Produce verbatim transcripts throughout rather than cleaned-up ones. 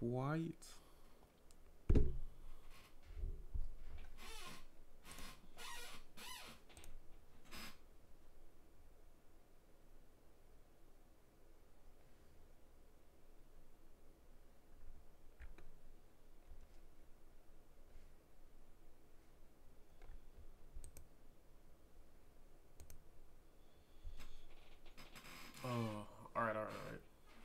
quite. Oh, all right, all right, all right.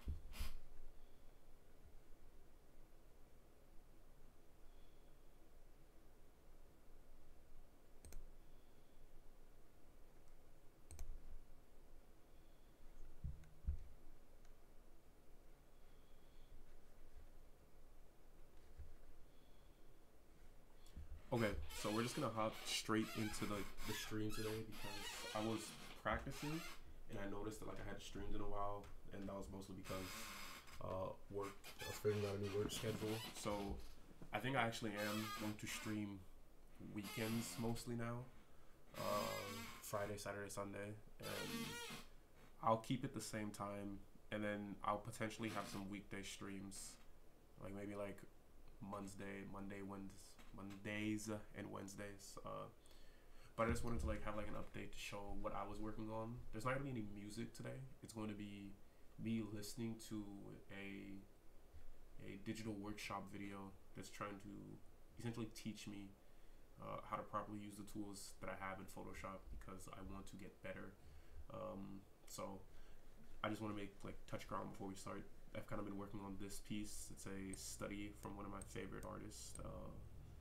Okay, so we're just gonna hop straight into the, the stream today because I was practicing and I noticed that like I had streamed in a while, and that was mostly because uh, work. I was figuring out a new work schedule. So I think I actually am going to stream weekends mostly now, um, Friday, Saturday, Sunday, and I'll keep it the same time, and then I'll potentially have some weekday streams, like maybe like Monday, Monday, Wednesday, Mondays and Wednesdays. Uh, but I just wanted to like have like an update to show what I was working on. There's not gonna be any music today. It's going to be me listening to a a digital workshop video that's trying to essentially teach me uh, how to properly use the tools that I have in Photoshop because I want to get better. Um, so I just want to make like touch ground before we start. I've kind of been working on this piece. It's a study from one of my favorite artists, uh,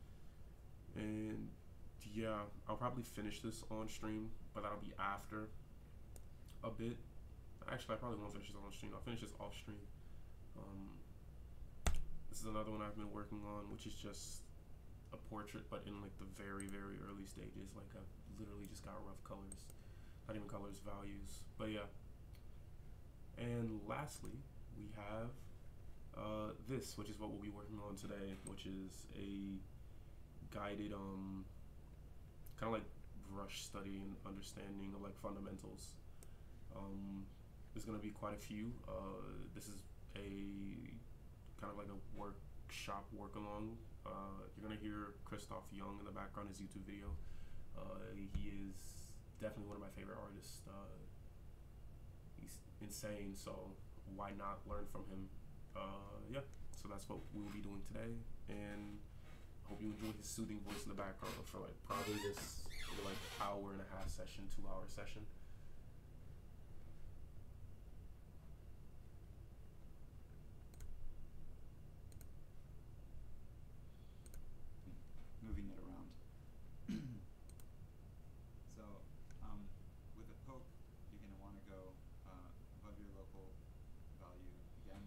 and yeah, I'll probably finish this on stream, but that'll be after a bit. Actually, I probably won't finish this on stream. I'll finish this off stream. Um, this is another one I've been working on, which is just a portrait, but in like the very, very early stages. Like I literally just got rough colors, not even colors, values. But yeah. And lastly, we have uh, this, which is what we'll be working on today, which is a guided, um, kind of like brush study and understanding of like fundamentals. Um, there's gonna be quite a few. Uh, this is a kind of like a workshop work along. Uh, you're gonna hear Christoph Young in the background, his YouTube video. Uh, he is definitely one of my favorite artists. Uh, he's insane, so why not learn from him? Uh, yeah, so that's what we will be doing today, and I hope you enjoy his soothing voice in the background for like probably this like hour and a half session, two hour session. Moving it around. So, um, with a poke, you're going to want to go uh, above your local value again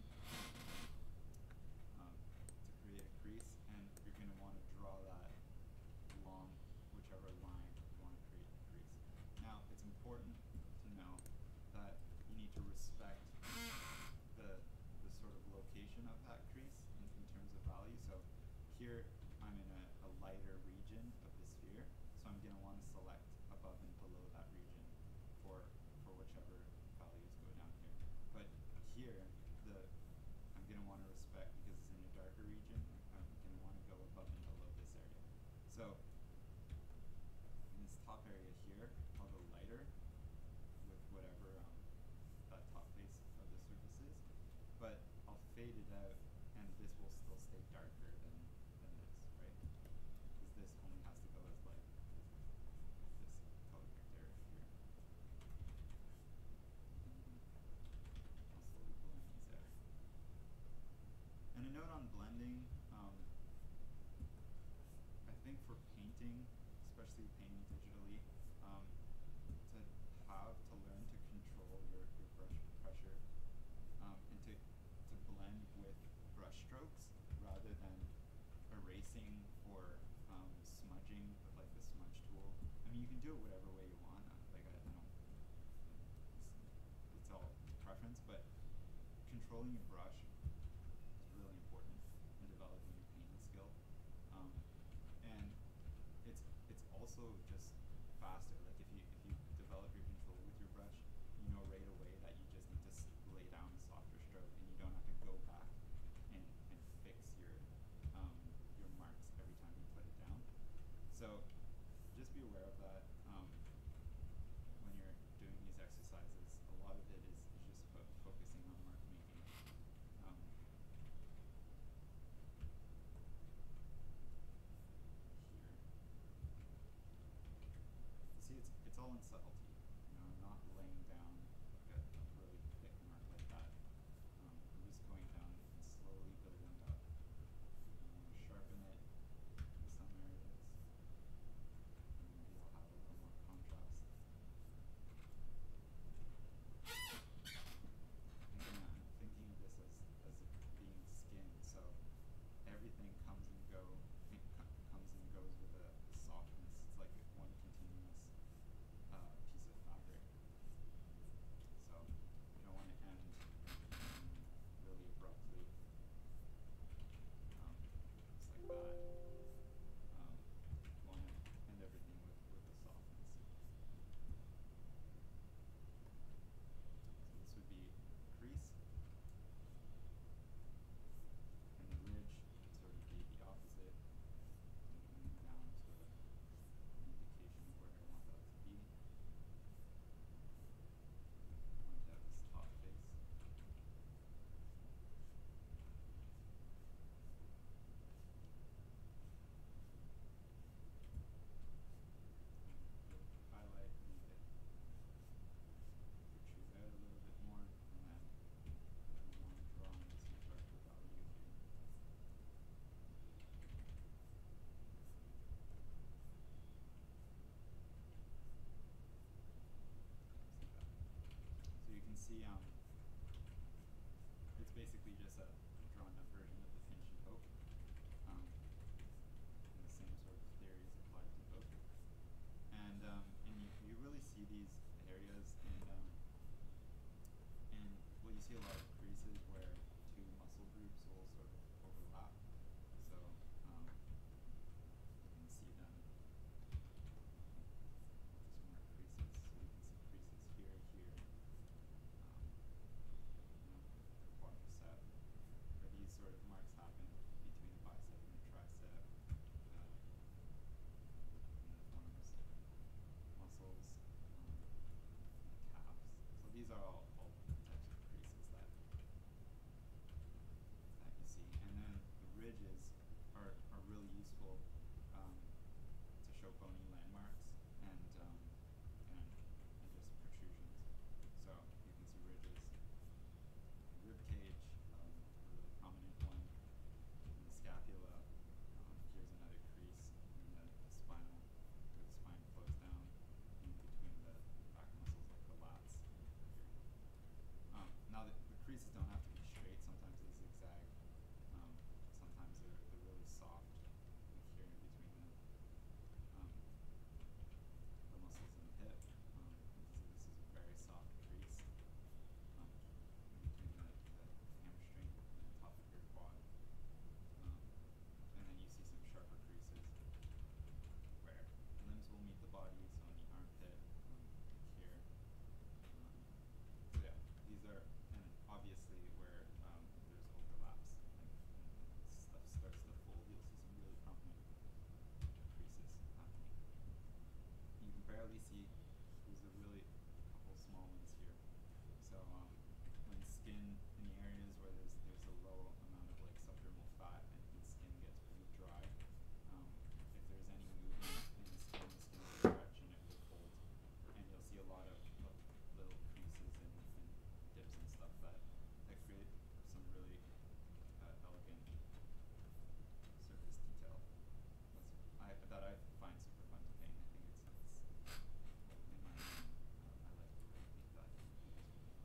um, to create a crease, and you're going to want to draw that along whichever line you want to create the crease. Now, it's important to know that you need to respect the, the sort of location of that crease in, in terms of value. So here, I'm in a, a lighter region of the sphere, so I'm going to want to select above and below that region for for whichever values go down here. But here, the I'm going to want to respect, because it's in a darker region, I'm going to want to go above and below this area. So in this top area here, I'll go lighter with whatever um, that top face of the surface is, but I'll fade it out, and this will still stay darker than, than this, right? Because this only has to go as light as this color right there here. And I'll slowly blend these out. And a note on blending, um, I think for painting, especially painting digitally, um, to have to learn to control your, your brush pressure um, and to, to blend with brush strokes rather than erasing or um, smudging with like the smudge tool. I mean, you can do it whatever way you want. Uh, like I, I don't, it's, it's all preference, but controlling your brush is really important in developing your painting skill. Um, and it's it's also just faster. Like if you if you develop your control with your brush, you know right away that you just need to lay down a softer stroke, and you don't have to go back and, and fix see um, it's basically just a drawn up version of the Finch and Hope. Um, and the same sort of theory is applied to both. And um, and you, you really see these areas in um, in well, you see a lot of creases where two muscle groups will sort of overlap. So um, you can see them. Just more creases. So you can see creases here, here. Um, you know, the quadricep, where these sort of marks happen between the bicep and the tricep. Uh, and it forms muscles, um, calves. So these are all, all types of creases that that you see. And then the ridges are, are really useful um, to show bony landmarks and um, and and just protrusions. So you can see ridges in the rib cage, um, a really prominent one in the scapula. Um, here's another crease in the, the spinal, where the spine flows down in between the back muscles like the lats here. Um, now the, the creases don't have to be straight. Sometimes they zigzag. Um, sometimes they're, they're really soft, like here in between the um, the muscles in the hip. Um, so this is a very soft crease um, in between the, the hamstring and the top of your quad. Um, and then you see some sharper creases where limbs will meet the body, so in the armpit, um, here. Um, so yeah, these are, and obviously where um, there's overlaps, like and stuff starts to fold, you'll see some really prominent creases happening. You can barely see, there's a really couple small ones here. So um, when skin, in the areas where there's there's a low amount of like subdermal fat and, and skin gets pretty dry, um, if there's any movement in the skin, the skin will stretch and it will fold. And you'll see a lot of, of little creases and, and dips and stuff that, that create some really uh, elegant surface detail. That's, I, that I find super fun to paint. I think it's, it's in my mind, uh, I like the way I paint that. I think it's really fun.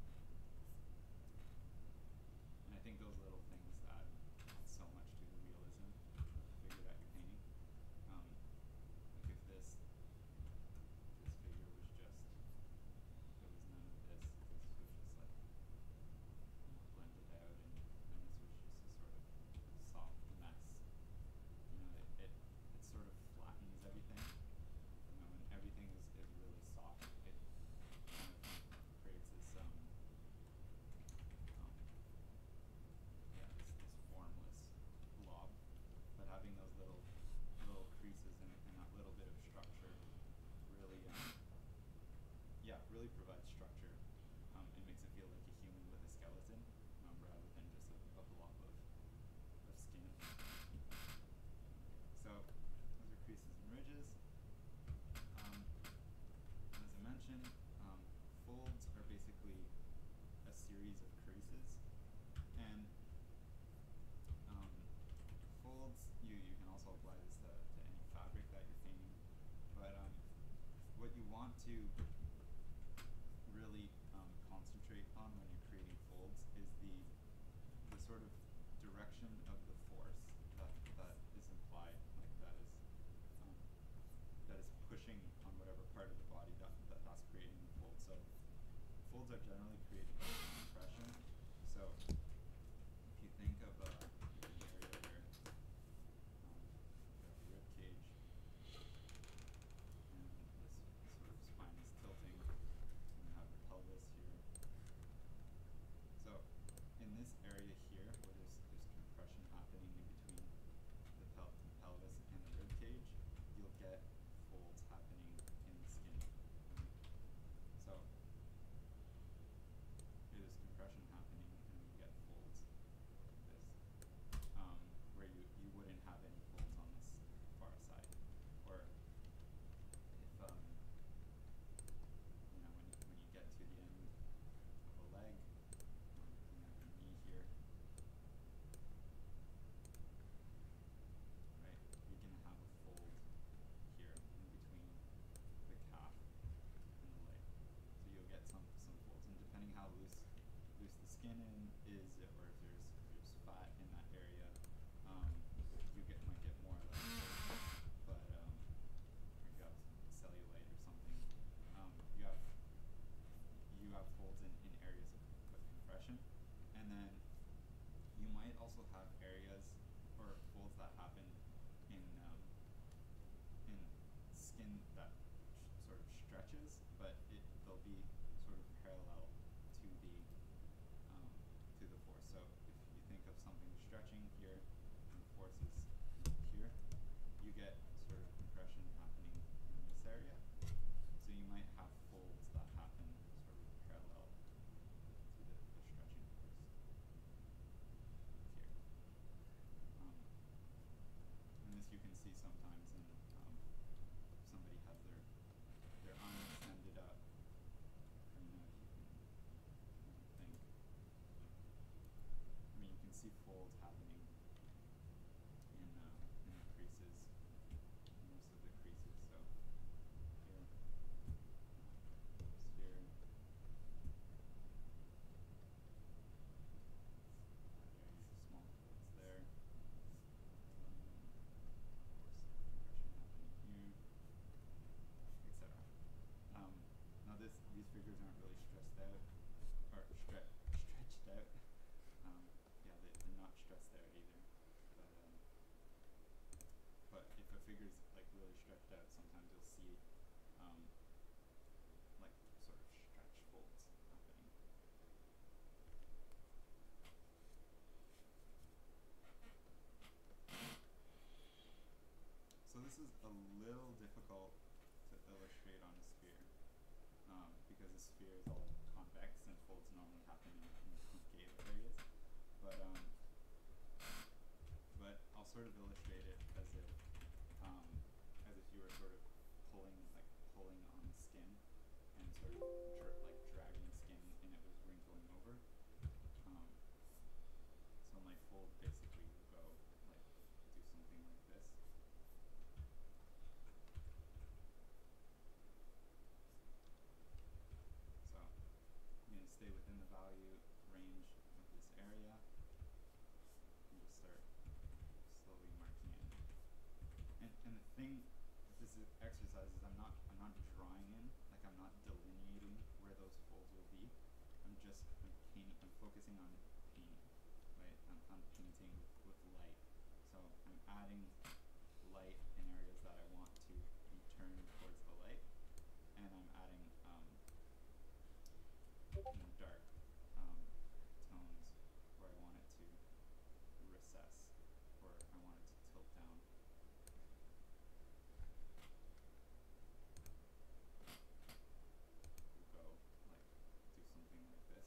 And I think those little things add so much to the realism of the figure that you're painting. Um, like if this this figure was just, there was none of this, this was just like, you know, blended out, and, and this was just a sort of soft mess. You know, it, it, it sort of flattens everything. You know, when everything is, is really soft, it kind of creates this um, um yeah, this, this formless blob. But having those little little creases and, and that little bit of structure really um yeah, really provides structure. Um, it makes it feel like a human with a skeleton, um, rather than just a, a blob of, of skin. So those are creases and ridges. Um, as I mentioned, um, folds are basically a series of creases, and um, folds, you, you can also apply this to, to any fabric that you're painting, but um, what you want to really um, concentrate on when you're creating folds is the the sort of direction of the force that that is implied, like that is um, that is pushing on whatever part of the body that, that that's creating the fold. So folds are generally created by compression. So if you think of a, an area where um, you have a rib cage and this sort of spine is tilting, and you have the pelvis here. So in this area here, where there's there's compression happening in between the, pel the pelvis and the rib cage, you'll get folds happening in the skin. So how loose loose the skin in is, or if there's if there's fat in that area, um, you get might get more or less folds. But um, or you have cellulite or something. Um, you have you have folds in, in areas of, of compression, and then you might also have areas or folds that happen in um, in skin that sh- sort of stretches, but it they'll be sort of parallel to the um, to the force. So if you think of something stretching here and the force is here, you get sort of compression happening in this area. So you might have folds that happen sort of parallel to the, the stretching force here. Um, and this you can see sometimes in um, if somebody has their their arm extended up. I don't know if you can uh, think. I mean, you can see folds happening in uh, in the creases, most of the creases. So here, just here, that area, small folds there. Um, of course, compression happening here, et cetera. Um, now this these figures aren't really stressed out or stre- stretched out. Um, yeah, they, they're not stressed out either. But um, but if a figure's like really stretched out, sometimes you'll see um, like sort of stretch folds happening. So this is a little difficult to illustrate on a sphere, um, because a sphere is all convex and folds normally happen in, in concave areas. But um, but I'll sort of illustrate it as if um, as if you were sort of pulling like pulling on skin and sort of dr- like dragging skin and it was wrinkling over. Um, so my fold basically will go like do something like this. So I'm going to stay within the value range of this area and just start slowly marking in. And and the thing with this e- exercise is I'm not I'm not drawing in, like I'm not delineating where those folds will be. I'm just I'm painting I'm focusing on painting, right? I'm I'm painting with, with light. So I'm adding light in areas that I want to be turned towards the light, and I'm adding um, more dark um, tones where I want it to recess, or I want it to tilt down. We'll go like do something like this.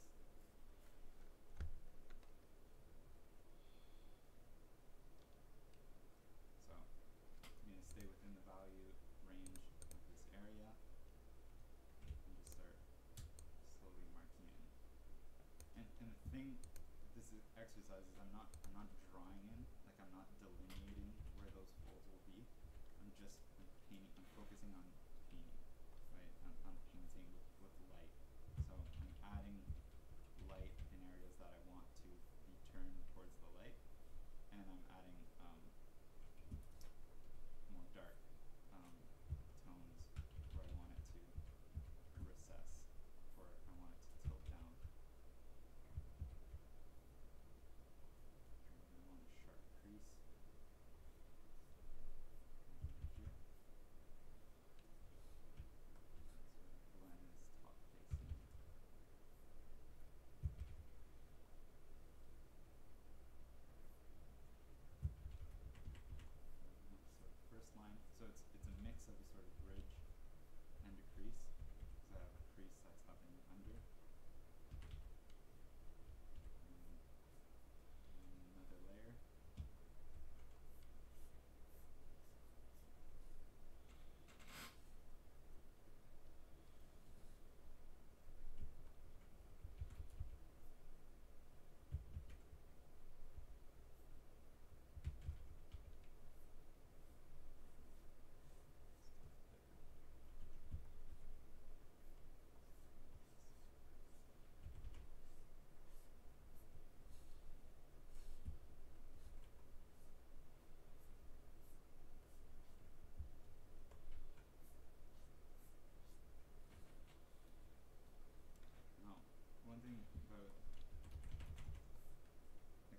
So I'm going to stay within the value range of this area and just start slowly marking in. And and the thing with this e- exercise is I'm not I'm not drawing in, like I'm not delineating where those folds will be. I'm just I'm painting I'm focusing on painting, right? I'm I'm painting with, with light. So I'm adding light in areas that I want to be turned towards the light, and I'm adding um, more dark um, tones where I want it to recess, or I want it to tilt down. And I want a sharp crease right here.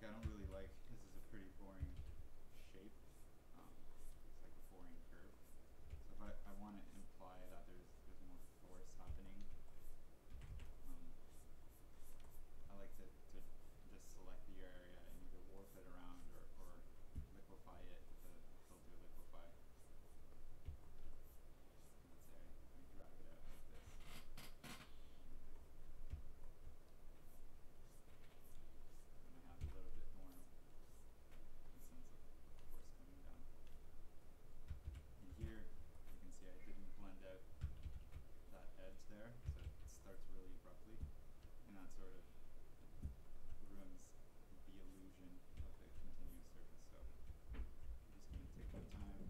I don't really like, this is a pretty boring shape. Um, it's like a boring curve. So if I, I want to imply that there's there's more force happening, um, I like to, to just select the area and either warp it around or, or liquefy it with the filter liquefy. Let's say I drag it out like this. And I have a little bit more sense of, of force coming down. And here you can see I didn't blend out that edge there, so it starts really abruptly, and that sort of ruins the illusion of the continuous surface. So I'm just going to take my time,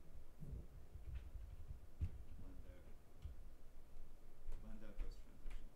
blend out, blend out those transitions.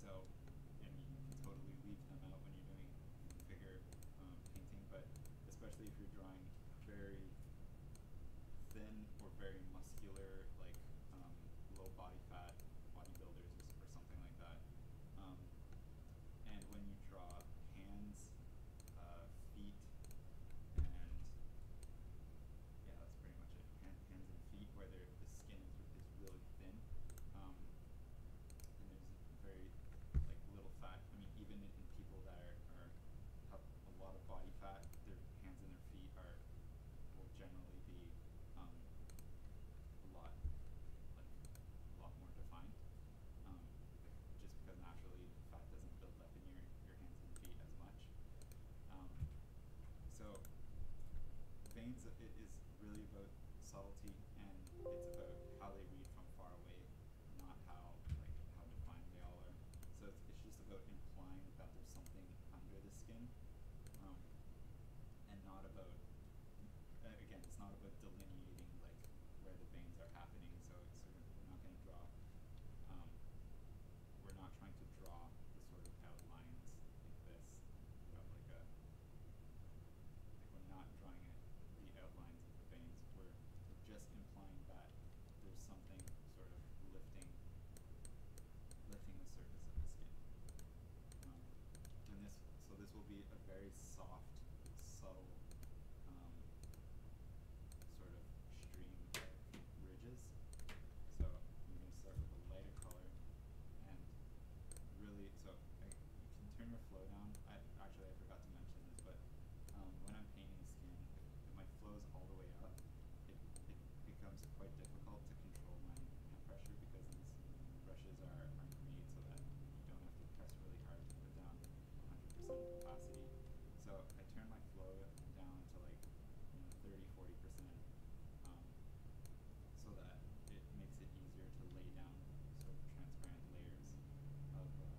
So, I mean, you can totally leave them out when you're doing figure um, painting, but especially if you're drawing very thin or very muscular, like um, low body fat bodybuilders or, or something like that. Um, and when you draw hands, uh, feet, and yeah, that's pretty much it. Hand, hands and feet, where the skin is, is really thin, um, and there's very like little fat. I mean, even in people that are, are have a lot of body fat, their hands and their feet are will generally be um, a lot like a lot more defined. Um, like just because naturally fat doesn't build up in your, your hands and feet as much. Um, so veins i- is really about subtlety, and it's about how they read from far away, not how like how defined they all are. So it's, it's just about implying that there's something under the skin, um, and not about uh, again, it's not about delineating like where the veins are happening. So, so we're not going to draw. Um, we're not trying to draw the sort of outlines like this. You have like a like we're not drawing it, the outlines of the veins. We're, we're just implying that there's something sort of lifting lifting the surface of the skin. Um, and this so this will be a very soft, subtle um, sort of stream of ridges. So I'm going to start with a lighter color, and really, so I, you can turn your flow down. I actually I forgot to mention this, but um, when I'm painting skin, if, if my flow's all the way up, it it becomes quite difficult to control my hand pressure, because these brushes are, are made so that you don't have to press really hard to put down one hundred percent opacity. So I turn my flow down to like you know thirty, forty percent, um, so that it makes it easier to lay down sort of transparent layers of uh,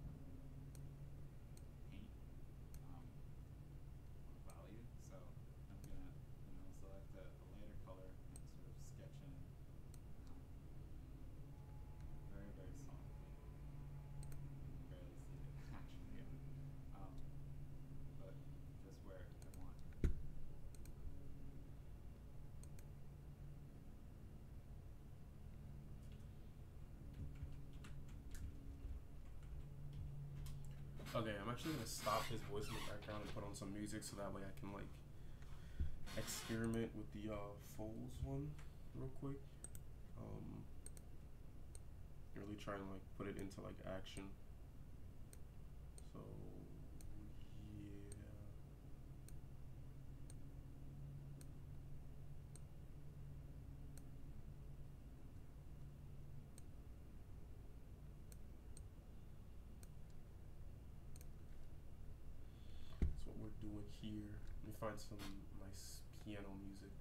paint um, or value. So I'm gonna you know select a, a lighter color and sort of sketch in um, very very softly. You can barely see it actually, um, but just where I want. Okay, I'm actually gonna stop his voice in the background and put on some music so that way I can like experiment with the uh, Foles one real quick. Um, really try and like put it into like action. So yeah. That's what we're doing here. Let me find some nice piano music.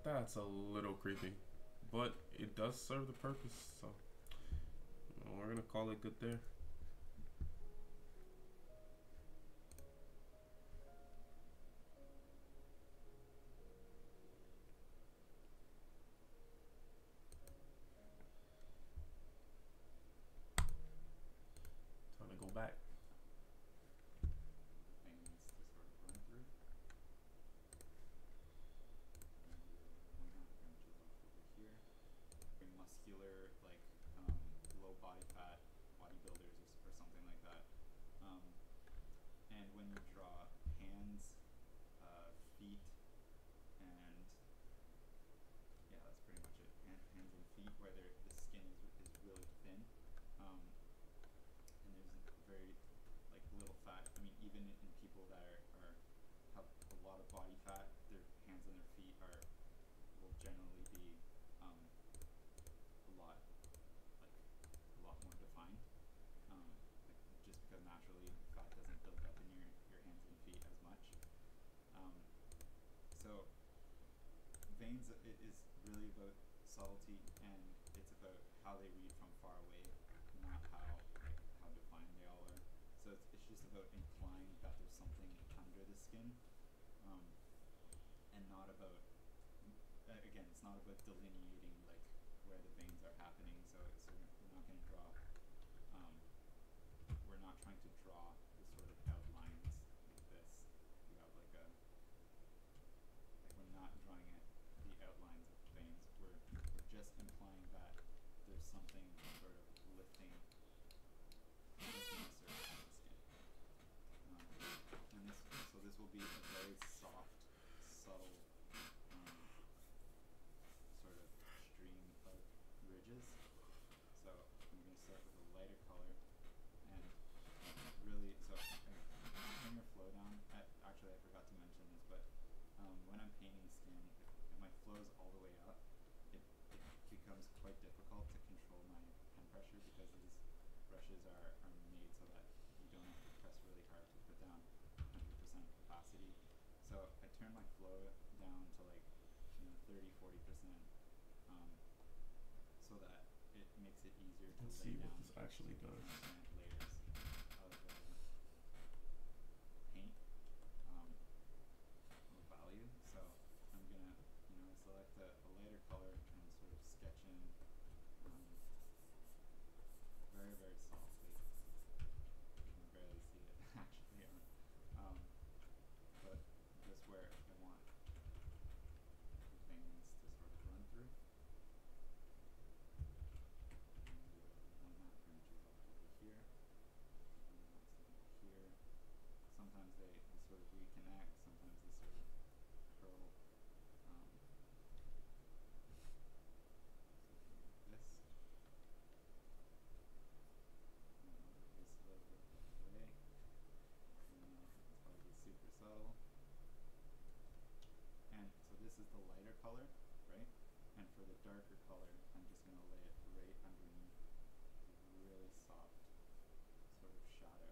That's a little creepy, but it does serve the purpose. So we're gonna call it good there. Time to go back. Things to sort of run through. And one half branches off over here. Very muscular, like um, low body fat bodybuilders or, or something like that. Um, and when you draw hands, uh, feet, and yeah, that's pretty much it. Hand, hands and feet, where the skin is is really thin, um, and there's very like little fat. I mean, even in people that are, are have a lot of body fat, their hands and their feet are will generally be um, a lot like a lot more defined. Um, like just because naturally fat doesn't build up in your your hands and feet as much. Um, so veins i- is really about subtlety, and it's about how they read from far away, not how like how defined they all are. So it's, it's just about implying that there's something under the skin, um, and not about uh, again, it's not about delineating like where the veins are happening. So so we're not going to draw. Um, we're not trying to draw the sort of outlines like this. You have like a like we're not drawing it the outlines of the veins. We're we're just implying that there's something sort of lifting lifting the surface of the skin. Um, and this so this will be a very soft, subtle um, sort of stream of ridges. So I'm going to start with a lighter color, and really, so I'm turn your flow down. I, actually, I forgot to mention this, but um, when I'm painting skin, if, if my flow's all the way up, it, it becomes quite difficult to control my pen pressure, because these brushes are, are made so that you don't have to press really hard to put down one hundred percent capacity. So I turn my flow down to like, you know, thirty, forty percent, um, so that it makes it easier to Let's lay see what down this actually does. different layers of uh, paint um, of value. So I'm gonna, you know, select a, a lighter color and sort of sketch in um, very, very softly. You can barely see it actually, um, but just where I want the veins to sort of run through. And do one half branches off over here, and that's over here. Sometimes they, they sort of reconnect, sometimes they sort of curl. Um, something like this. And I'll release a little bit of the way. And then it's probably super subtle. And so this is the lighter color, right? And for the darker color, I'm just going to lay it right underneath a really soft sort of shadow.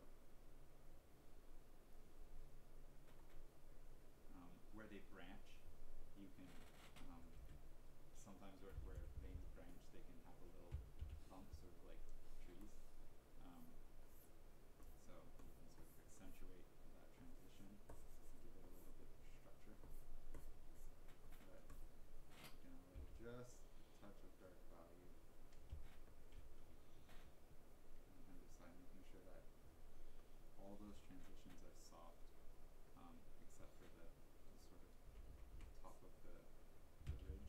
Um, where they branch, you can, um, sometimes where, where veins branch, they can have a little bump, sort of like trees. Um, so you can sort of accentuate that transition, give it a little bit of structure. But you can lay just a touch of dark value on either side, making sure that all those transitions are soft, um, except for the, the sort of top of the, the ridge.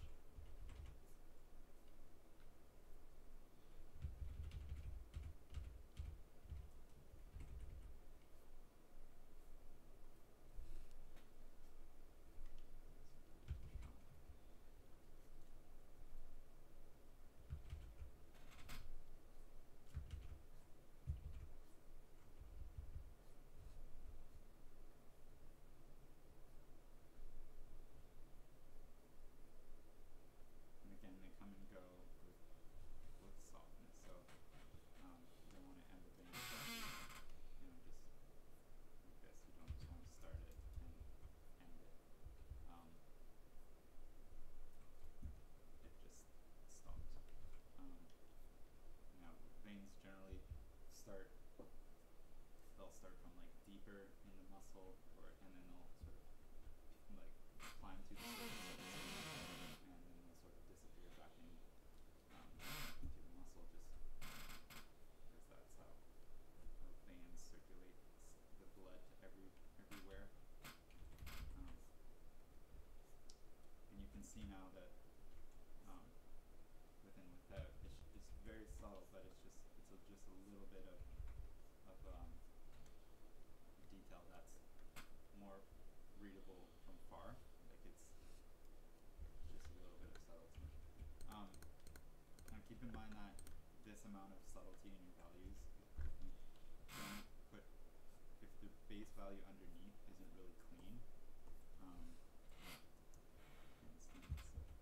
um, detail that's more readable from far. Like it's just a little bit of subtlety. Um, now keep in mind that this amount of subtlety in your values, if you don't put, if the base value underneath isn't really clean, um, for instance,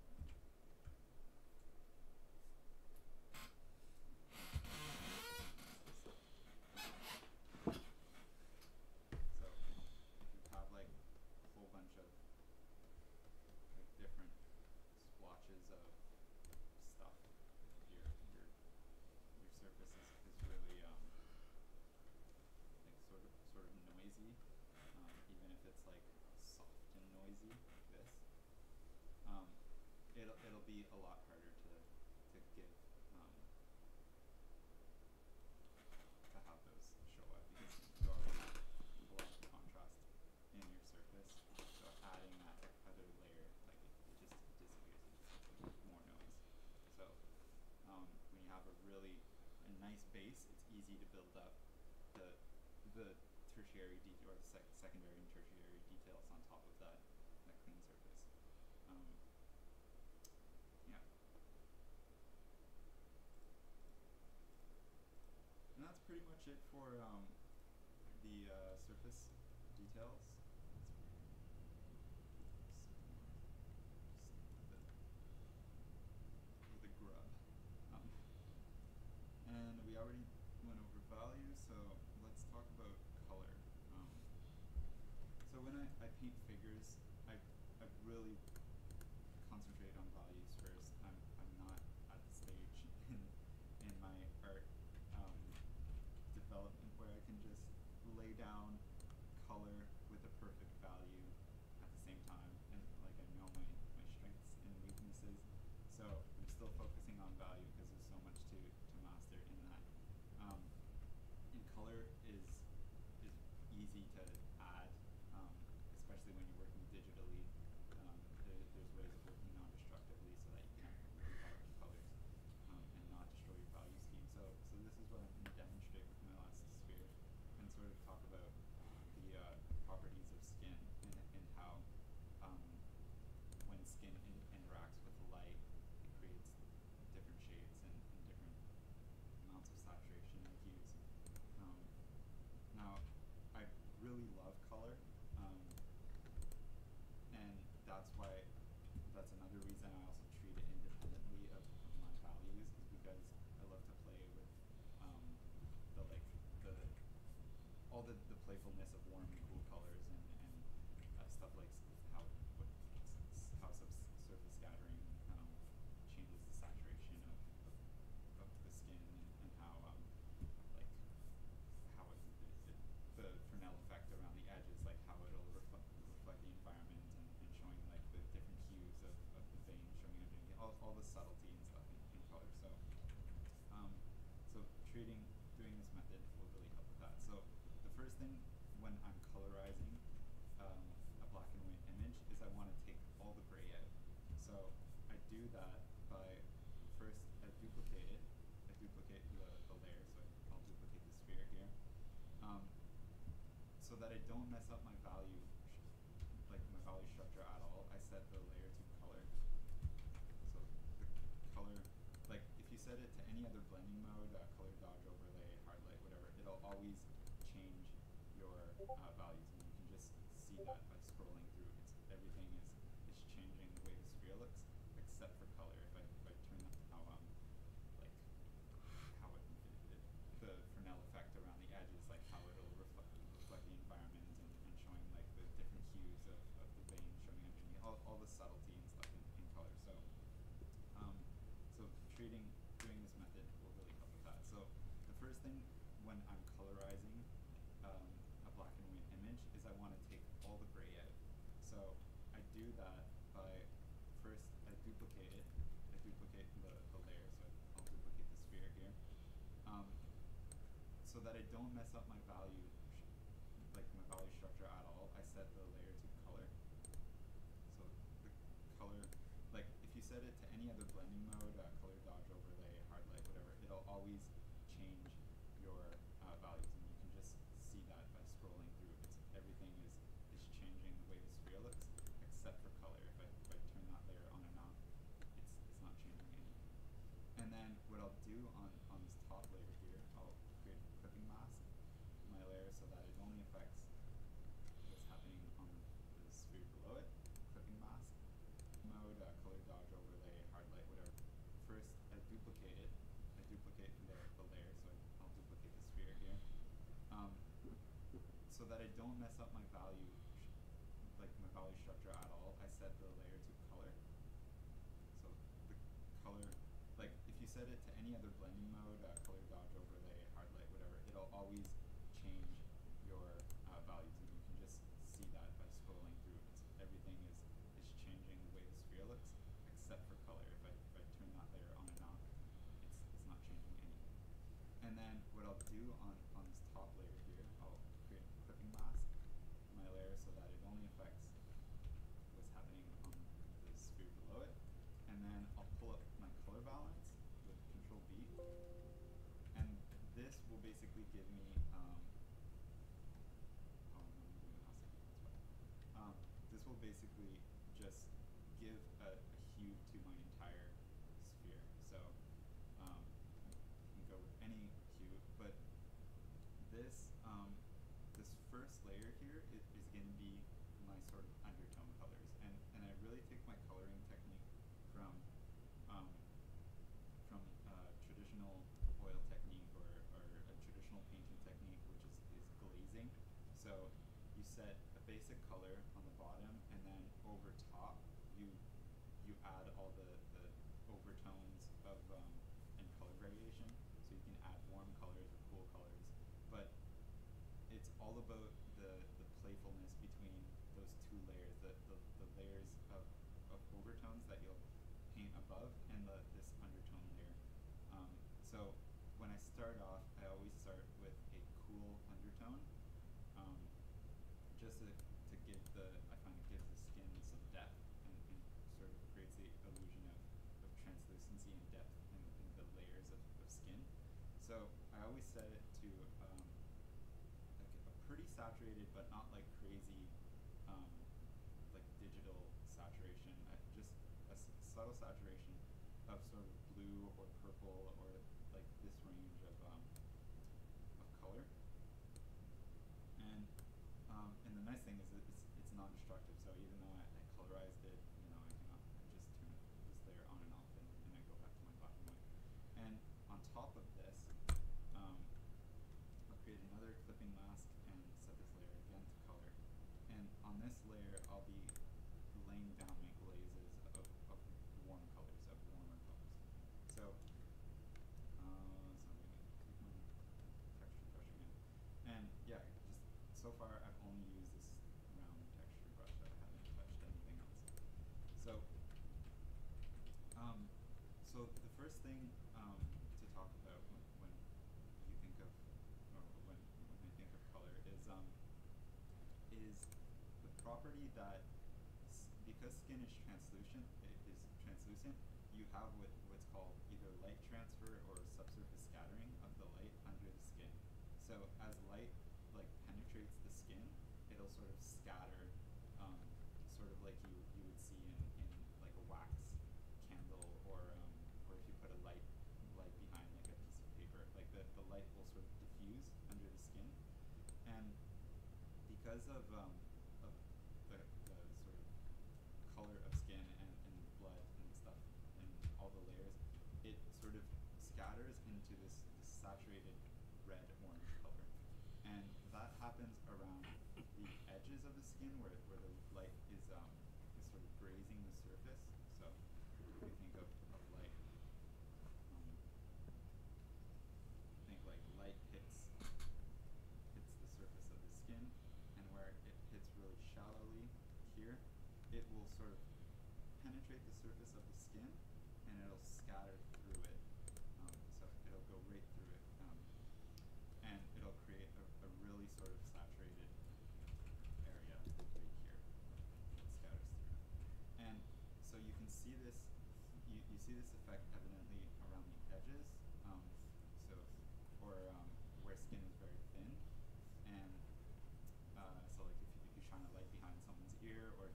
so if you have like a whole bunch of like different splotches of stuff, your your your surface is, is really um like sort of sort of noisy, um, even if it's like soft and noisy like this. Um, it'll it'll be a lot harder to to give um, to have those show up because you already have a lot of contrast in your surface. So adding that other layer, like it, it just disappears. It's like more noise. So um, when you have a really a nice base, it's easy to build up the the tertiary de- or the sec secondary and tertiary details on top of that that clean surface. Um, yeah. And that's pretty much it for um, the uh, surface details. With the grub. Um, and we already went over value, so let's talk about color. Um, so when I, I paint figures, I, I really concentrate on values first. I'm, I'm not at the stage in, in my art um, development where I can just lay down color with a perfect value at the same time, and like I know my, my strengths and weaknesses, so I'm still focusing on value because there's so much to, to master in that. Um, and color is is easy to add, um, especially when you're working digitally. Um, there, there's ways of working non-destructively so that you can have really powerful colors um, and not destroy your value scheme. So, so this is what I'm going to demonstrate with my last sphere and sort of talk about the uh, properties of skin and, and how um, when skin in interacts with light, it creates different shades and, and different amounts of saturation and hues. Um, now, I really love color, um, and that's why, that's another reason I also treat it independently of, of my values, is because I love to play with um, the like the all the, the playfulness of warm and cool colors and, and uh, stuff like how what, how sub surface scattering um, changes the saturation of, of, of the skin and, and how um, like how it, it, it the Fresnel effect around the edges, like how it'll reflect reflect the environment and, and showing like the different hues of, of the vein showing underneath, all, all the subtlety and stuff in, in color. So um, so treating doing this method will really help with that. So the first thing when I'm colorizing um, a black and white image is I want to take all the gray out. So I do that by first I duplicate it. I duplicate the, the layer, so I'll duplicate the sphere here. Um, so that I don't mess up my value, like my value structure at all, I set the layer to color. So the color, like if you set it to any other blending mode, uh, color dodge, overlay, hard light, whatever, it'll always change your uh, values, and you can just see that by scrolling through. It's, everything is is changing the way the sphere looks, except for color. If I if I turn up how um like how it, it, it the Fresnel effect around the edges, like how it'll reflect reflect the environment and, and showing like the different hues of, of the vein showing underneath, all all the subtlety and stuff in, in color. So um so treating doing this method will really help with that. So the first thing when I'm colorizing um, a black and white image is I want to take all the gray out. So I do that by first I duplicate it. I duplicate the, the layer, so I'll duplicate the sphere here. Um, so that I don't mess up my value, like my value structure at all, I set the layer to color. So the color, like if you set it to any other blending mode, uh, color dodge, overlay, hard light, whatever, it'll always change your uh, values, and you can just sphere looks, except for color. If I, if I turn that layer on and off, it's, it's not changing anything. And then what I'll do on, on this top layer here, I'll create a clipping mask in my layer so that it only affects what's happening on the, the sphere below it. Clipping mask mode, uh, color dodge overlay, hard light, whatever. First, I duplicate it. I duplicate the, the layer, so I, I'll duplicate the sphere here. Um, so that I don't mess up my value, like my value structure at all, I set the layer to color. So the color, like if you set it to any other blending mode, uh, color dodge overlay, hard light, whatever, it'll always change your uh, values, and you can just see that by scrolling through. It's, everything is is changing the way the sphere looks, except for color. If I if I turn that layer on and off, it's it's not changing anything. And then what I'll do on on this top layer here, I'll create a clipping mask in my layer so that it only affects what's happening on the sphere below it. And then I'll pull up my color balance with Control B, and this will basically give me um, oh, I'm not doing ASCII, that's why. Um, this will basically just give a, a hue to my entire sphere. So um, you can go with any hue, but this um, this first layer here is, is going to be my sort of undertone colors, and and I really take my coloring technique from um, from uh, traditional oil technique or, or a traditional painting technique, which is, is glazing. So you set a basic color on the bottom, and then over top you you add all the, the overtones of um, and color gradation. So you can add warm colors or cool colors, but it's all about the, the playfulness between those two layers, the, the, the layers of, of overtones that you'll paint above and the, this undertone layer. Um, so when I start off, I always start with a cool undertone, um, just to, to give the, I find it gives the skin some depth and, and sort of creates the illusion of, of translucency and depth in, in the layers of, of skin. So I always set it to um, like a pretty saturated, but not like crazy, um, like digital saturation. I, just a s subtle saturation of sort of blue or purple or like this range of um, of color. And um, and the nice thing is that it's it's non-destructive. So even though I, I colorized it, you know, I can uh, I just turn this layer on and off, and, and I go back to my black and white. And on top of this, um, I'll create another clipping mask and set this layer again to color. And on this layer, I'll be laying down my glazes of, of warm colors, of warmer colors. So, uh, so I'm going to take my texture brush again. And yeah, just so far I've only used this round texture brush. I haven't touched anything else. So, um, so the first thing um, to talk about when, when you think of, or when, when I think of color is um, is the property that s because skin is translucent, it is translucent, you have what, what's called either light transfer or subsurface scattering of the light under the skin. So as light like penetrates the skin, it'll sort of scatter, um, sort of like you, you would see in, in like a wax candle, or um, or if you put a light light behind like a piece of paper, like the, the light will sort of diffuse under the skin. And because of um, of the, the sort of color of skin and, and blood and stuff and all the layers, it sort of scatters into this, this saturated red orange color. And that happens around the edges of the skin where, where the light is um, is sort of grazing the surface. So if you think of, of light, um, think like light hits hits the surface of the skin, and where it hits really shallowly here, it will sort of penetrate the surface of the skin, and it'll scatter through it. Um, so it'll go right through it, um, and it'll create a, a really sort of saturated area right here that scatters through. And so you can see this, you, you see this effect evidently around the edges, um, so or um, where skin is very thin. And uh, so like if, you, if you shine a light behind someone's ear, or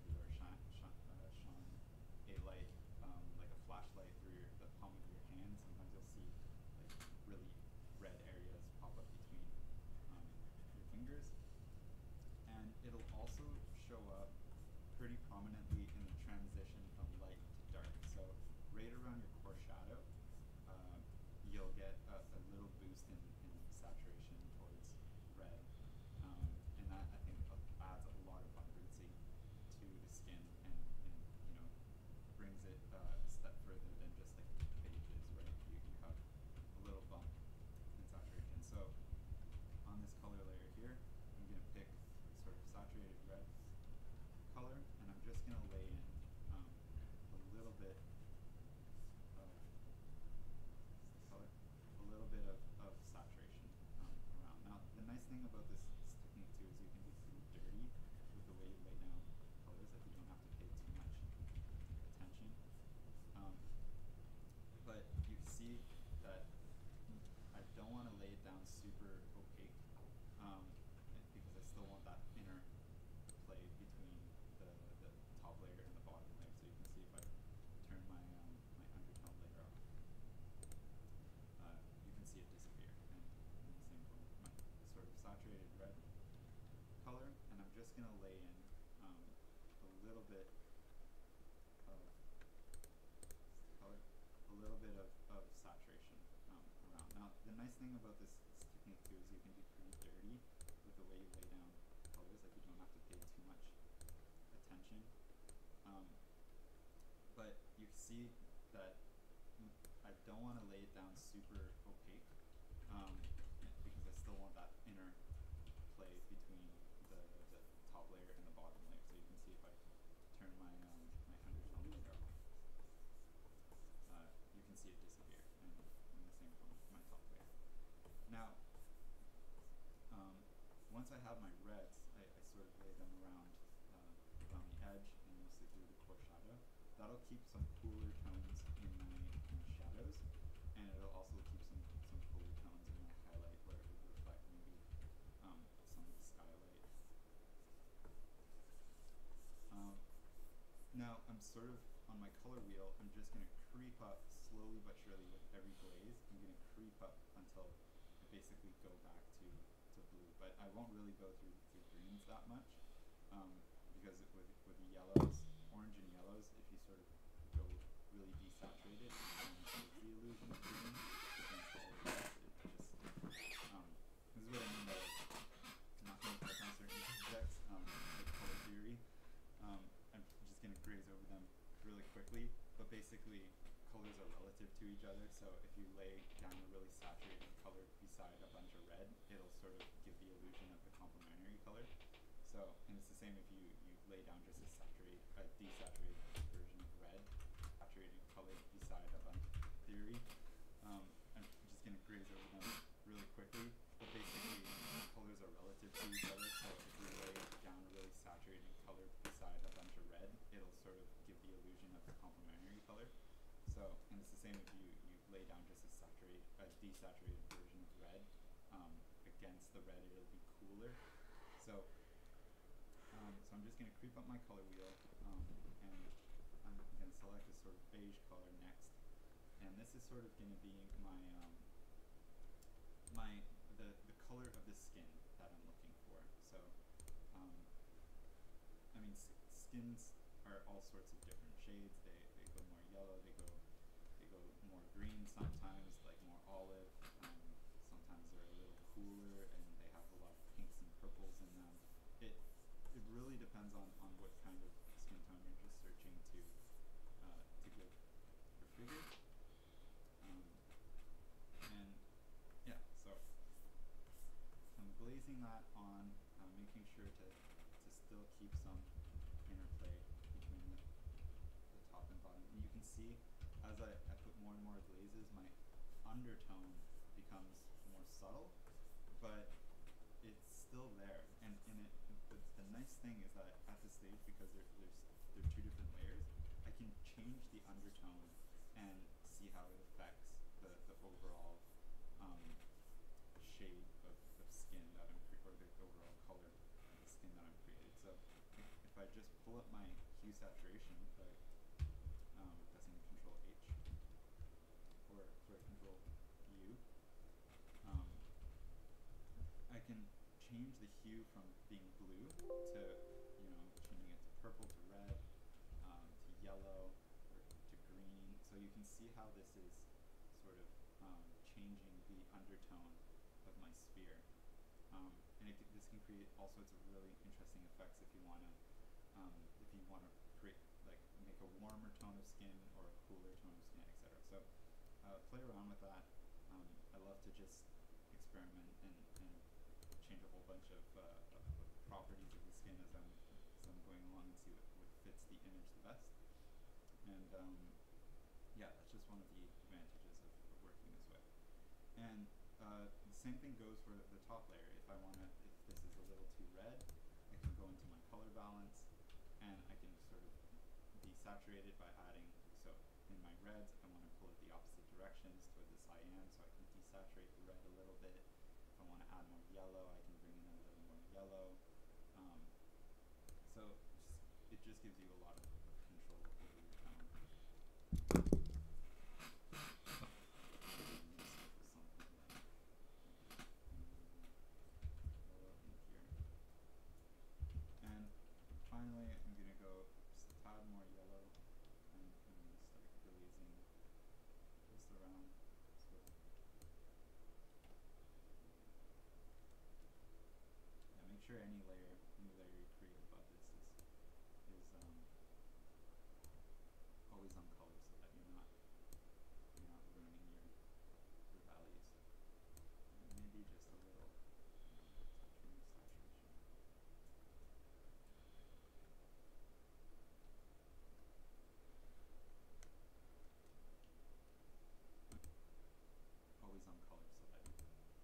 show up pretty prominently in the transition from light to dark. So right around your core shadow, uh, you'll get a, a little boost in, in saturation towards red. Um, and that, I think, adds a lot of vibrancy to the skin and, and you know, brings it uh, a step further than just like pages, right? You, you have a little bump in saturation. So on this color layer here, I'm going to pick sort of saturated red color, and I'm just going to lay in um, a little bit of color, a little bit of, of saturation um, around. Now, the nice thing about this, this technique too is you can be pretty dirty with the way you lay down colors. Like you don't have to pay too much attention. Um, but you see that I don't want to lay it down super opaque um, because I still want that inner play between the, the top layer and the bottom layer. So you can see if I turn my um, my undertone layer off, uh, you can see it disappear. And, and the same for my sort of saturated red color, and I'm just going to lay in um, a little bit of color, a little bit of, of saturation um, around. Now, the nice thing about this, this technique too is you can be pretty dirty with the way you lay down colors. Like you don't have to pay too much attention. Um, but you see that I don't want to lay it down super opaque um, because I still want that inner play between the, the top layer and the bottom layer. So you can see if I turn my um, my undertone layer off, uh, you can see it disappear, and, and the same for my top layer. Now, um, once I have my reds, I, I sort of lay them around uh, around the edge and mostly through the core shadow. That'll keep some cooler tones in my, my shadows, and it'll also keep some, some cooler tones in my highlight where it would reflect maybe um, some of the skylight. Um, now I'm sort of on my color wheel, I'm just going to creep up slowly but surely with every glaze. I'm going to creep up until I basically go back to, to blue, but I won't really go through, through greens that much um, because it, with, with the yellows, orange and yellows, if you sort of go really desaturated, um, it's the illusion of green against all the rest. It just, um, this is what I mean by not being quick on certain subjects, um, like color theory. Um, I'm just going to graze over them really quickly, but basically colors are relative to each other, so if you lay down a really saturated color beside a bunch of red, it'll sort of give the illusion of the complementary color. So, and it's the same if you, you lay down just a saturated, a desaturated version of red, saturated color beside a bunch of theory. Um, I'm just going to graze over them really quickly, but basically colors are relative to each other, so if you lay down a really saturated color beside a bunch of red, it'll sort of give the illusion of the complementary color. So, and it's the same if you, you lay down just a saturated, a desaturated version of red um, against the red, it'll be cooler. So, um, so I'm just going to creep up my color wheel, um, and I'm going to select a sort of beige color next, and this is sort of going to be my um, my the the color of the skin that I'm looking for. So, um, I mean, s skins are all sorts of different shades. They they go more yellow. They go they go more green sometimes, like more olive. Um, sometimes they're a little cooler and they have a lot of pinks and purples in them. It it really depends on on what kind of skin tone you're just searching to uh, to give your figure. Um, and yeah, so I'm glazing that on, uh, making sure to to still keep some interplay between the, the top and bottom. And you can see as I, I put more and more glazes, my undertone becomes more subtle, but it's still there. And, and it, the, the nice thing is that at this stage, because there, there's there are two different layers, I can change the undertone and see how it affects the, the overall um, shade of, of skin that I'm cre or the overall color of the skin that I'm created. So if, if I just pull up my hue saturation, if I um, pressing Control H or sorry Control U, um, I can change the hue from being blue to, you know, purple to red, um, to yellow, or to green. So you can see how this is sort of um, changing the undertone of my sphere. Um, and it, this can create all sorts of really interesting effects if you want to, um, if you want to create, like, make a warmer tone of skin or a cooler tone of skin, et cetera. So uh, play around with that. Um, I love to just experiment and, and change a whole bunch of, uh, of, of properties of the skin as I'm, as I'm going along and see what, what fits the image the best. And um, yeah, that's just one of the advantages of, of working this way. And uh, the same thing goes for the top layer. If I want to, if this is a little too red, I can go into my color balance and I can sort of desaturate it by adding, so in my reds, I want to pull it the opposite directions toward the cyan, so I can desaturate the red a little bit. If I want to add more yellow, I can bring in a little more yellow. Um, so just, it just gives you a lot of, of control over your tone. And finally, I'm going to go just a tad more yellow, and I'm going to start glazing just around. So yeah, make sure any layer, any layer you create above this is is um, always on color, so that you're not you're not ruining your your values. And maybe just a little touch more saturation. Always on color, so that you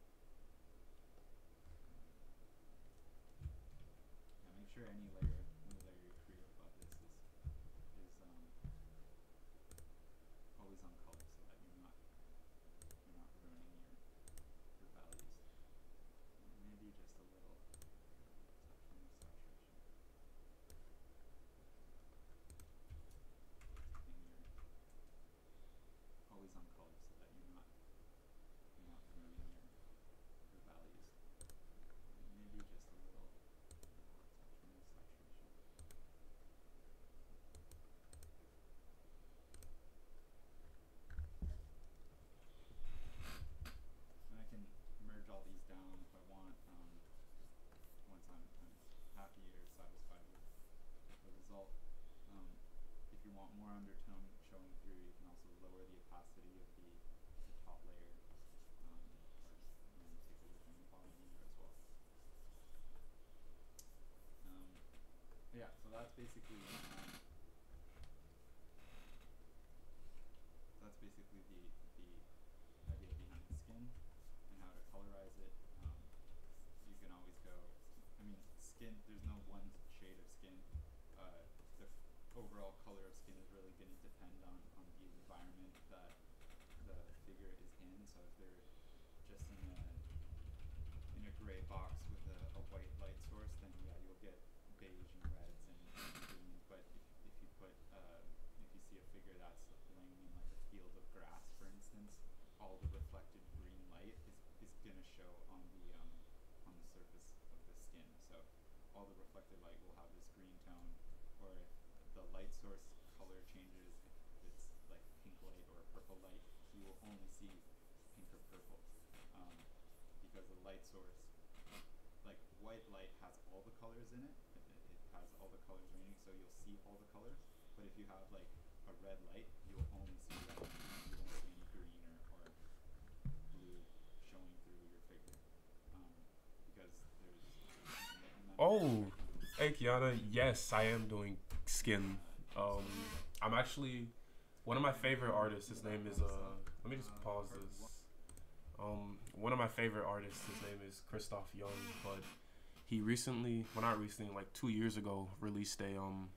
yeah, make sure any layer any layer you create above this is is um, always on color, so that you're not you're not ruining your your values. And maybe just a little touch more saturation. Keeping your always on color, so that you're not you're not ruining your your values. And maybe just a little touch more saturation. And I can merge all these down if I want. Um, once I'm, I'm happy or satisfied with, with the result. Um, if you want more undertone showing through, you can also lower the opacity of the, the top layer, um, or you know, take a look on the bottom layer as well. Um, yeah, so that's basically um, that's basically the the idea behind the skin and how to colorize it. Um, you can always go, I mean, skin, there's no one shade of skin. Uh, the overall color of skin is really going to depend on, on the environment that the figure is in. So if they're just in a, in a gray box with a, a white light source, then yeah, you'll get beige and reds and, and greens. But if, if you put, uh, if you see a figure that's laying in like a field of grass, for instance, all the reflected green light is, is going to show on the um, on the surface of the skin. So all the reflected light will have this green tone, or if the light source color changes, if it's like pink light or purple light, you will only see pink or purple, um, because the light source, like white light has all the colors in it, it, it has all the colors ranging, so you'll see all the colors. But if you have like a red light, you will only see red. You won't see any green or, or blue showing through your figure, um, because there's. Oh, hey Kiana, yes, I am doing skin. Um, I'm actually one of my favorite artists. His name is uh. Let me just pause this. Um, one of my favorite artists. His name is Christoph Young, but he recently, well not recently, like two years ago, released a um.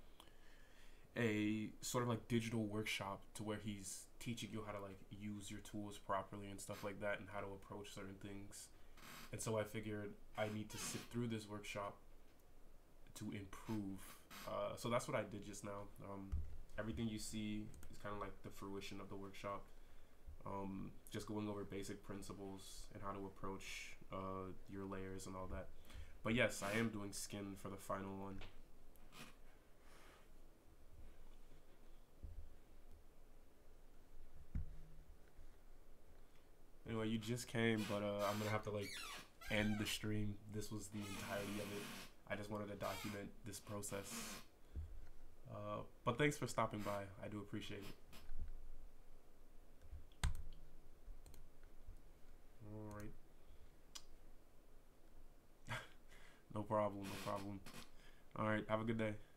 a sort of like digital workshop to where he's teaching you how to like use your tools properly and stuff like that and how to approach certain things. And so I figured I need to sit through this workshop to improve. Uh, so that's what I did just now. Um, everything you see is kind of like the fruition of the workshop. Um, just going over basic principles and how to approach uh, your layers and all that. But yes, I am doing skin for the final one. just came, but uh, I'm gonna have to like end the stream. This was the entirety of it. I just wanted to document this process. Uh, but thanks for stopping by. I do appreciate it. All right. No problem. No problem. All right. Have a good day.